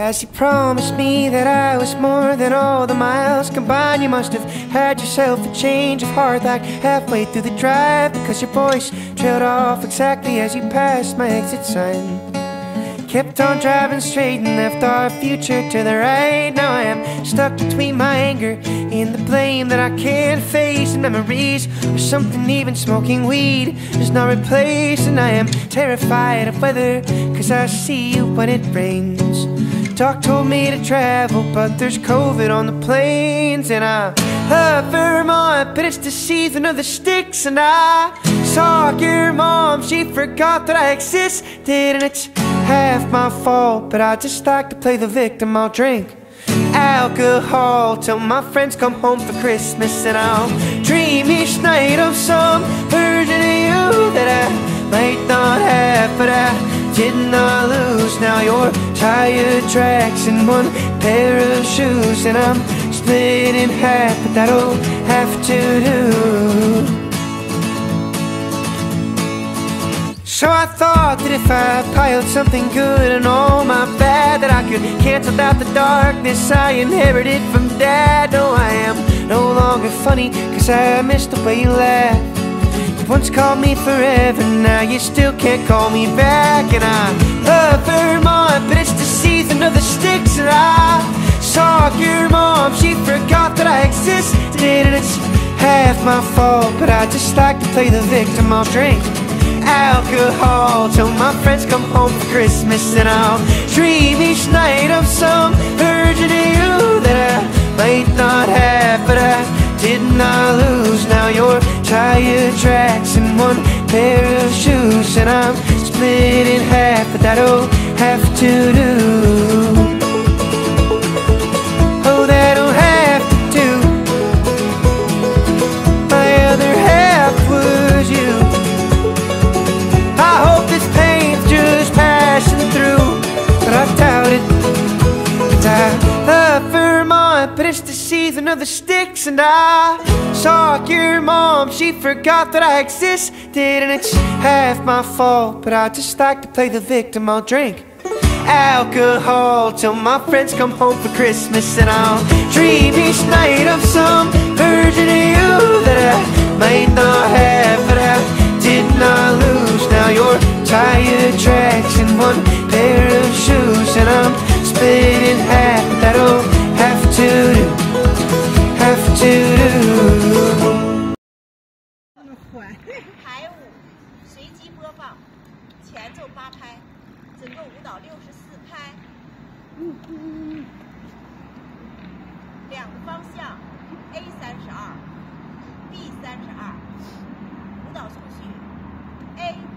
As you promised me that I was more than all the miles combined, you must have had yourself a change of heart like halfway through the drive, because your voice trailed off exactly as you passed my exit sign. Kept on driving straight and left our future to the right. Now I am stuck between my anger and the blame that I can't face, and memories or something even smoking weed does not replace. And I am terrified of weather, cause I see you when it rains. Doc told me to travel, but there's COVID on the planes. And I love Vermont, but it's the season of the sticks. And I saw your mom, she forgot that I existed, and it's half my fault, but I just like to play the victim. I'll drink alcohol till my friends come home for Christmas, and I'll dream each night of some version of you that I might not have, but I did not lose. Now your tire tracks in one pair of shoes, and I'm split in half, but that'll have to do. So I thought that if I piled something good and all my bad, that I could cancel out the darkness I inherited from Dad. No, I am no longer funny, cause I miss the way you laugh. You once called me forever, now you still can't call me back. And I love Vermont, but it's the season of the sticks. And I saw your mom, she forgot that I existed, and it's half my fault, but I just like to play the victim. I'll drink alcohol till my friends come home for Christmas, and I'll dream each night of some version of you that I might not have, but I did not lose. Now your tire tracks in one pair of shoes, and I'm split in half, but that'll have to do. Oh, that'll have to do. My other half was you. I hope this pain's just passing through, but I doubt it. And I love Vermont, but it's the season of the sticks. And I saw your mom, she forgot that I existed, and it's half my fault, but I just like to play the victim. I'll drink alcohol till my friends come home for Christmas, and I'll dream each night of some version of you that I might not have, but I did not lose. Now your tire tracks in one pair of shoes, and I'm split in half, but that'll have to do, have to do. 排舞随机播放，前奏8拍，整个舞蹈64拍。两个方向 A32 B32。舞蹈顺序 A